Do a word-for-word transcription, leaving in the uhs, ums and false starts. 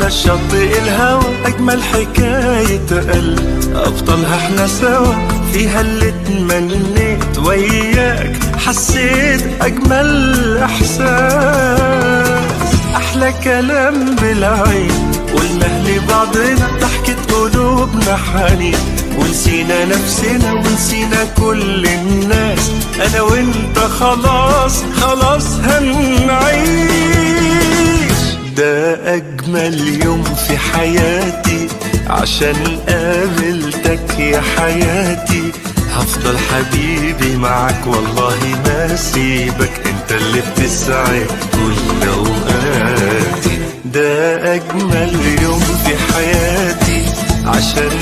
على شاطئ الهوى، أجمل حكاية قلب أبطالها احنا سوا، فيها اللي اتمنيت وياك حسيت أجمل إحساس. أحلى كلام بالعين قلناه لبعضنا، ضحكة قلوبنا حنين، ونسينا نفسنا ونسينا كل الناس، أنا وإنت خلاص خلاص هنعيش. ده أجمل يوم في حياتي عشان قابلتك يا حياتي، هفضل حبيبي معك والله ما سيبك، انت اللي بتسعد كل اوقاتي. ده اجمل يوم في حياتي عشان